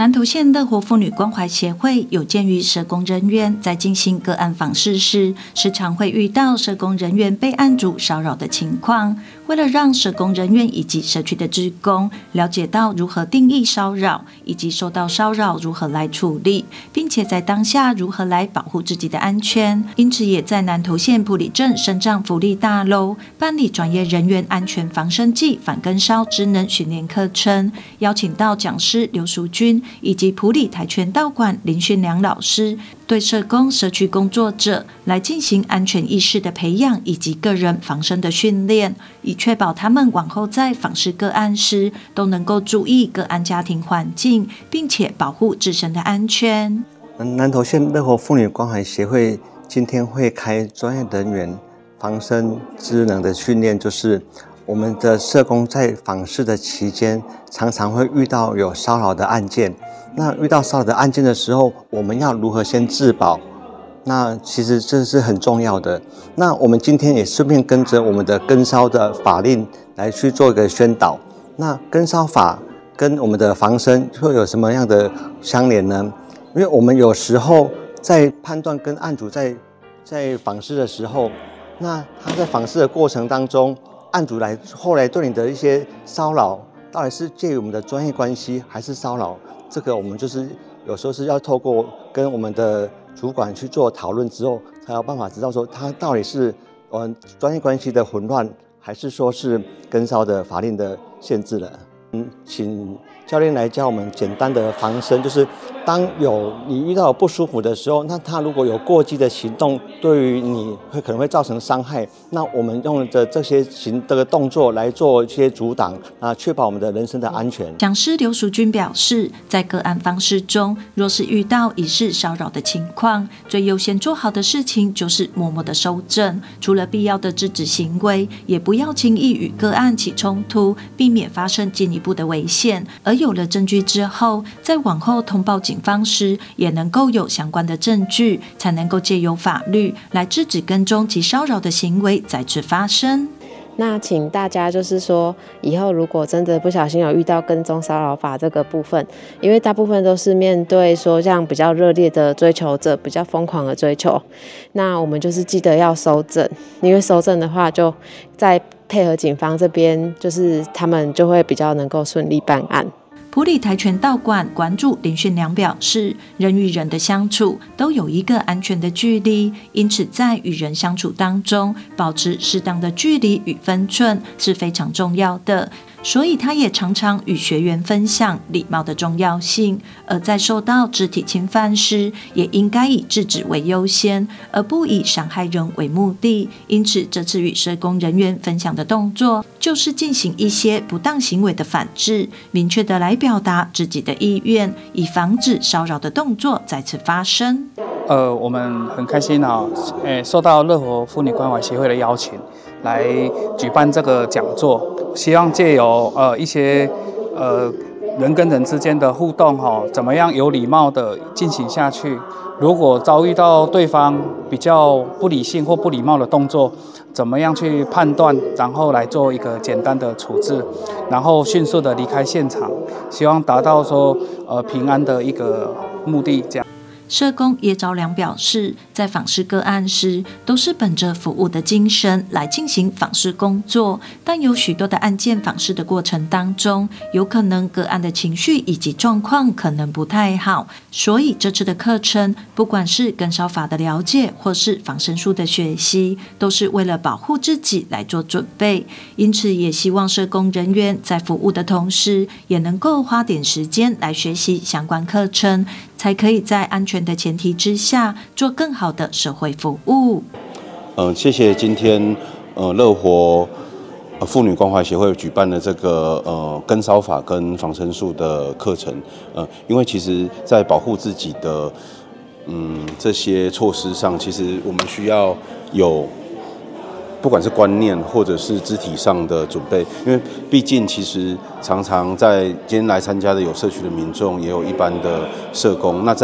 南投县乐活妇女关怀协会有鉴于社工人员在进行个案访视时，时常会遇到社工人员被案主骚扰的情况。为了让社工人员以及社区的志工了解到如何定义骚扰，以及受到骚扰如何来处理，并且在当下如何来保护自己的安全，因此也在南投县埔里镇生长福利大楼办理专业人员安全防身剂反跟骚职能训练课程，邀请到讲师刘淑君以及埔里跆拳道馆林训良老师，对社工、社区工作者来进行安全意识的培养以及个人防身的训练，以确保他们往后在访视个案时都能够注意个案家庭环境，并且保护自身的安全。 南投县乐活妇女关怀协会今天会开专业人员防身职能的训练，就是我们的社工在访视的期间，常常会遇到有骚扰的案件。那遇到骚扰的案件的时候，我们要如何先自保？那其实这是很重要的。那我们今天也顺便跟着我们的跟骚的法令来去做一个宣导。那跟骚法跟我们的防身会有什么样的相连呢？因为我们有时候在判断跟案主在访视的时候，那他在访视的过程当中，案主后来对你的一些骚扰，到底是介于我们的专业关系还是骚扰？这个我们就是有时候是要透过跟我们的主管去做讨论之后，才有办法知道说他到底是专业关系的混乱，还是说是跟骚的法令的限制了。请教练来教我们简单的防身，就是当你遇到不舒服的时候，那他如果有过激的行动，对于你可能会造成伤害，那我们用着这些动作来做一些阻挡，确保我们的人身的安全。 讲师刘淑君表示，在个案访视中，若是遇到疑似骚扰的情况，最优先做好的事情就是默默的收证，除了必要的制止行为，也不要轻易与个案起冲突，避免发生进一步的危险。而有了证据之后，在往后通报警方时，也能够有相关的证据，才能够借由法律来制止跟踪及骚扰的行为再次发生。 那请大家就是说，以后如果真的不小心有遇到跟踪骚扰法这个部分，因为大部分都是面对说像比较热烈的追求者，比较疯狂的追求，那我们就是记得要收证，因为收证的话，就在配合警方这边，就是他们就会比较能够顺利办案。 埔里跆拳道馆馆主林训良表示，人与人的相处都有一个安全的距离，因此在与人相处当中，保持适当的距离与分寸是非常重要的。所以他也常常与学员分享礼貌的重要性，而在受到肢体侵犯时，也应该以制止为优先，而不以伤害人为目的。因此这次与社工人员分享的动作，就是进行一些不当行为的反制，明确的来表达自己的意愿，以防止骚扰的动作再次发生。 我们很开心受到乐活妇女关怀协会的邀请，来举办这个讲座，希望借由一些人跟人之间的互动怎么样有礼貌的进行下去。如果遭遇到对方比较不理性或不礼貌的动作，怎么样去判断，然后来做一个简单的处置，然后迅速的离开现场，希望达到说平安的一个目的这样。 社工叶昭良表示，在访视个案时，都是本着服务的精神来进行访视工作，但有许多的案件访视的过程当中，有可能个案的情绪以及状况可能不太好，所以这次的课程，不管是跟骚法的了解，或是防身术的学习，都是为了保护自己来做准备。因此，也希望社工人员在服务的同时，也能够花点时间来学习相关课程，才可以在安全的前提之下，做更好的社会服务。 谢谢今天乐活妇女关怀协会举办的这个跟骚法跟防身术的课程。因为其实在保护自己的这些措施上，其实我们需要有不管是观念或者是肢体上的准备，因为毕竟其实常常在今天来参加的有社区的民众，也有一般的社工。那在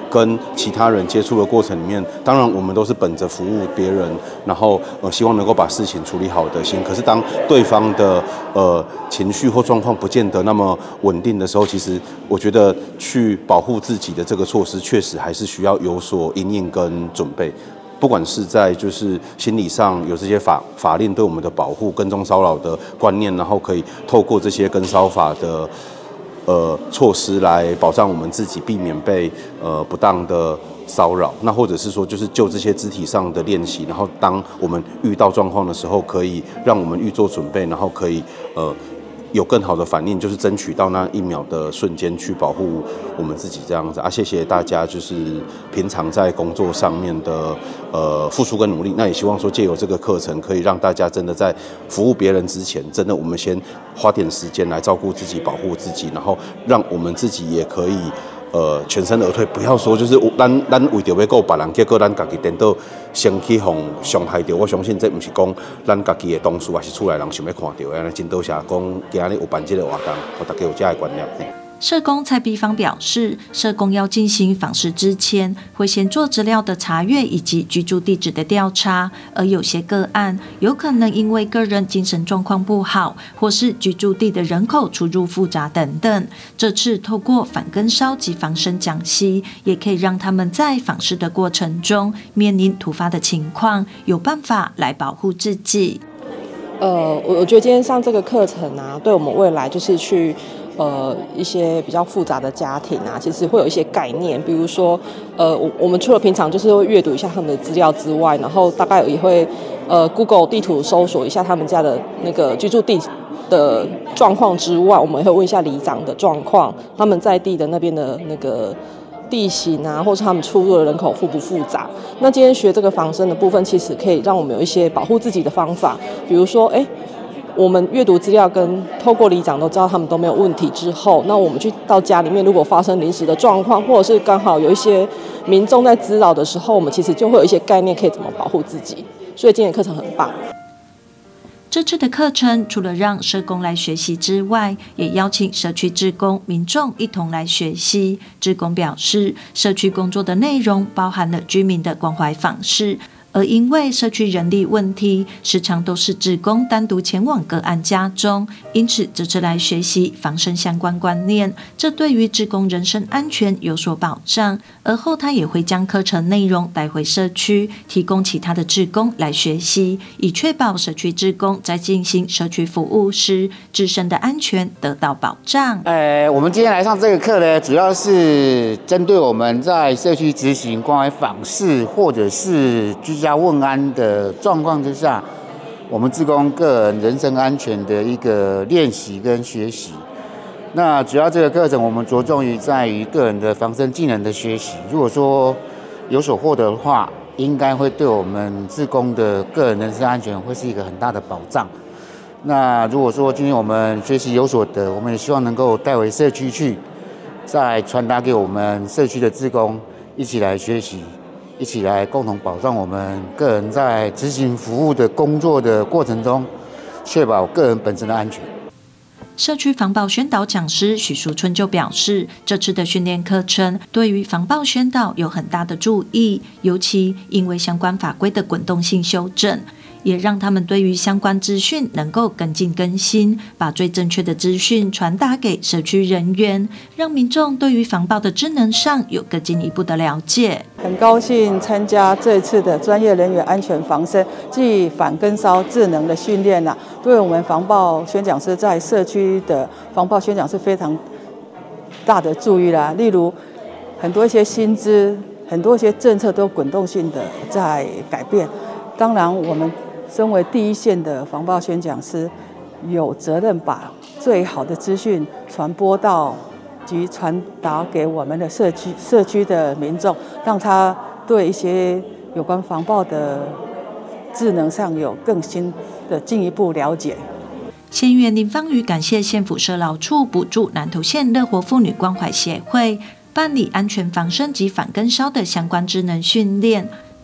跟其他人接触的过程里面，当然我们都是本着服务别人，然后希望能够把事情处理好的心。可是当对方的情绪或状况不见得那么稳定的时候，其实我觉得去保护自己的这个措施，确实还是需要有所因应跟准备。不管是在就是心理上有这些法令对我们的保护、跟踪骚扰的观念，然后可以透过这些跟骚法的措施来保障我们自己，避免被不当的骚扰。那或者是说，就是就这些肢体上的练习，然后当我们遇到状况的时候，可以让我们预做准备，然后可以有更好的反应，就是争取到那1秒的瞬间去保护我们自己这样子啊！谢谢大家，就是平常在工作上面的付出跟努力。那也希望说借由这个课程，可以让大家真的在服务别人之前，真的我们先花点时间来照顾自己、保护自己，然后让我们自己也可以全身而退，不要说就是咱为着要顾别人，结果咱家己颠倒先去互伤害到。我相信这不是讲咱家己的同事还是厝内人想要看到的。真多谢讲今日有办这个活动，让大家有这样的观念。 社工蔡碧芳表示，社工要进行访视之前，会先做资料的查阅以及居住地址的调查，而有些个案有可能因为个人精神状况不好，或是居住地的人口出入复杂等等。这次透过反跟骚及防身讲习，也可以让他们在访视的过程中面临突发的情况，有办法来保护自己。 我觉得今天上这个课程啊，对我们未来就是去一些比较复杂的家庭啊，其实会有一些概念。比如说我们除了平常就是会阅读一下他们的资料之外，然后大概也会Google 地图搜索一下他们家的那个居住地的状况之外，我们也会问一下里长的状况，他们在地的那边的那个地形啊，或是他们出入的人口复不复杂。那今天学这个防身的部分，其实可以让我们有一些保护自己的方法，比如说我们阅读资料跟透过里长都知道他们都没有问题之后，那我们去到家里面，如果发生临时的状况，或者是刚好有一些民众在滋扰的时候，我们其实就会有一些概念可以怎么保护自己。所以今天的课程很棒。 这次的课程除了让社工来学习之外，也邀请社区志工、民众一同来学习。志工表示，社区工作的内容包含了居民的关怀访视，而因为社区人力问题，时常都是志工单独前往个案家中，因此这次来学习防身相关观念，这对于志工人身安全有所保障。而后他也会将课程内容带回社区，提供其他的志工来学习，以确保社区志工在进行社区服务时，自身的安全得到保障。 我们今天来上这个课呢，主要是针对我们在社区执行关怀访视或者是居家问安的状况之下，我们志工个人人身安全的一个练习跟学习。那主要这个课程我们着重于在于个人的防身技能的学习。如果说有所获得的话，应该会对我们志工的个人人身安全会是一个很大的保障。那如果说今天我们学习有所得，我们也希望能够带回社区去，再传达给我们社区的志工一起来学习，一起来共同保障我们个人在执行服务的工作的过程中，确保个人本身的安全。 社区防暴宣导讲师许淑春就表示，这次的训练课程对于防暴宣导有很大的注意，尤其因为相关法规的滚动性修正，也让他们对于相关资讯能够跟进更新，把最正确的资讯传达给社区人员，让民众对于防暴的职能上有更进一步的了解。 很高兴参加这次的专业人员安全防身暨反跟骚智能的训练啦，对我们防暴宣讲师在社区的防暴宣讲是非常大的注意啦。例如很多一些薪资、很多一些政策都滚动性的在改变，当然我们身为第一线的防暴宣讲师，有责任把最好的资讯传播到及传达给我们的社区的民众，让他对一些有关防暴的智能上有更新的进一步了解。 县议员林芳瑜感谢县府社劳处补助南投县乐活妇女关怀协会办理安全防身及反跟骚的相关职能训练。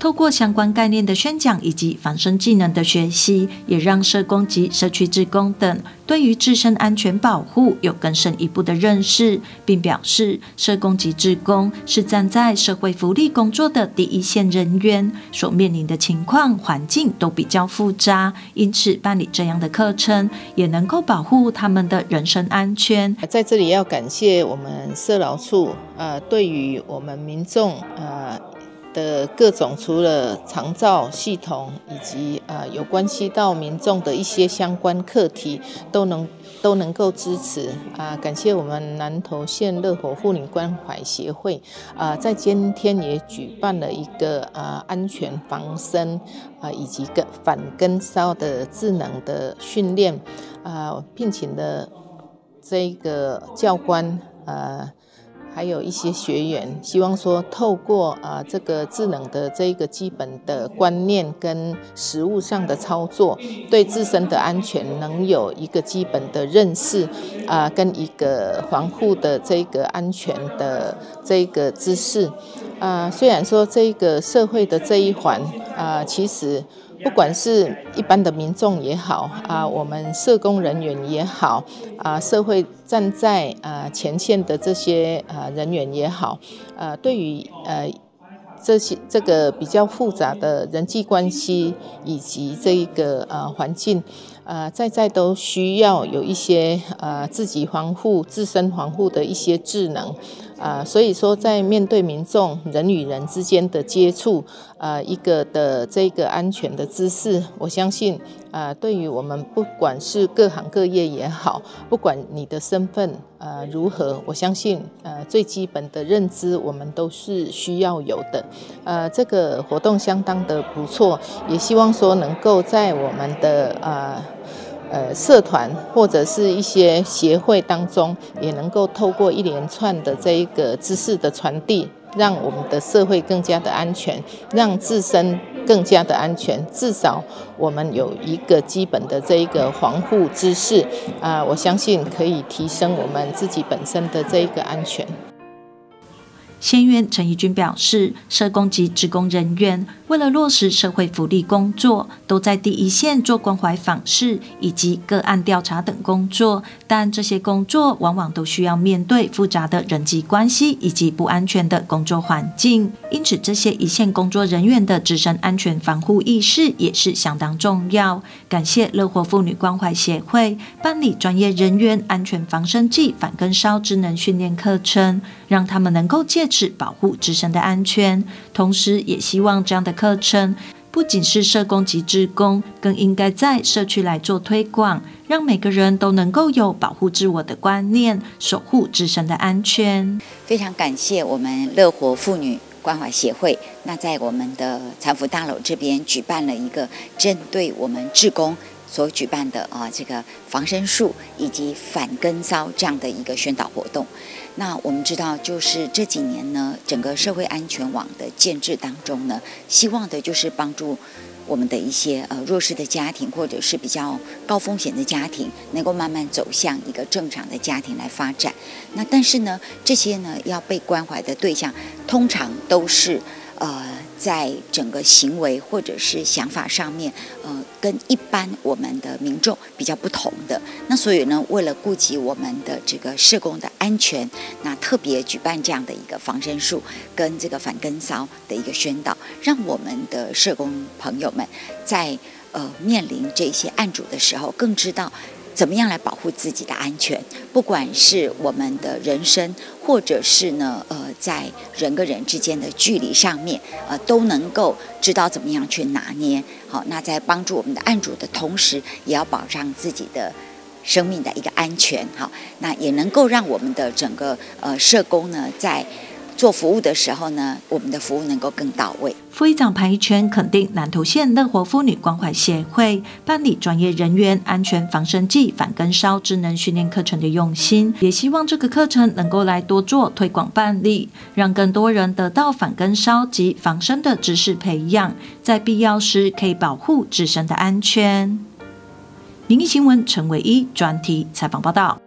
透过相关概念的宣讲以及防身技能的学习，也让社工及社区志工等对于自身安全保护有更深一步的认识，并表示社工及志工是站在社会福利工作的第一线人员，所面临的情况环境都比较复杂，因此办理这样的课程也能够保护他们的人身安全。 在这里要感谢我们社劳处对于我们民众的各种除了长照系统以及有关系到民众的一些相关课题都能够支持感谢我们南投县乐活妇女关怀协会在今天也举办了一个安全防身以及反跟骚的智能的训练聘请了这个教官还有一些学员，希望说透过这个智能的这个基本的观念跟实务上的操作，对自身的安全能有一个基本的认识跟一个防护的这个安全的这个知识虽然说这个社会的这一环其实不管是一般的民众也好我们社工人员也好社会站在前线的这些人员也好对于这个比较复杂的人际关系以及这一个环境在都需要有一些自己防护自身防护的一些智能所以说在面对民众人与人之间的接触一个的这个安全的知识我相信对于我们不管是各行各业也好不管你的身份如何我相信最基本的认知我们都是需要有的这个活动相当的不错也希望说能够在我们的社团或者是一些协会当中也能够透过一连串的这一个知识的传递让我们的社会更加的安全让自身更加的安全至少我们有一个基本的这一个防护知识我相信可以提升我们自己本身的这一个安全县院陈怡君表示，社工及志工人员为了落实社会福利工作，都在第一线做关怀访视以及个案调查等工作，但这些工作往往都需要面对复杂的人际关系以及不安全的工作环境，因此这些一线工作人员的自身安全防护意识也是相当重要。感谢乐活妇女关怀协会办理专业人员安全防身暨反跟骚智能训练课程，让他们能够借此保护自身的安全，同时也希望这样的课程不仅是社工及志工，更应该在社区来做推广，让每个人都能够有保护自我的观念，守护自身的安全。 非常感谢我们乐活妇女关怀协会，那在我们的财福大楼这边举办了一个针对我们志工所举办的这个防身术以及反跟骚这样的一个宣导活动。那我们知道就是这几年呢整个社会安全网的建制当中呢希望的就是帮助我们的一些弱势的家庭或者是比较高风险的家庭能够慢慢走向一个正常的家庭来发展。那但是呢这些呢要被关怀的对象通常都是在整个行为或者是想法上面跟一般我们的民众比较不同的。那所以呢为了顾及我们的这个社工的安全，那特别举办这样的一个防身术跟这个反跟骚的一个宣导，让我们的社工朋友们在面临这些案主的时候更知道怎么样来保护自己的安全，不管是我们的人身或者是呢在人跟人之间的距离上面都能够知道怎么样去拿捏。好，那在帮助我们的案主的同时也要保障自己的生命的一个安全。好，那也能够让我们的整个社工呢在做服务的时候呢我们的服务能够更到位。 副议长潘一全肯定南投县乐活妇女关怀协会办理专业人员安全防身暨反跟骚智能训练课程的用心，也希望这个课程能够来多做推广办理，让更多人得到反跟骚及防身的知识培养，在必要时可以保护自身的安全。民意新闻陈伟一专题采访报道。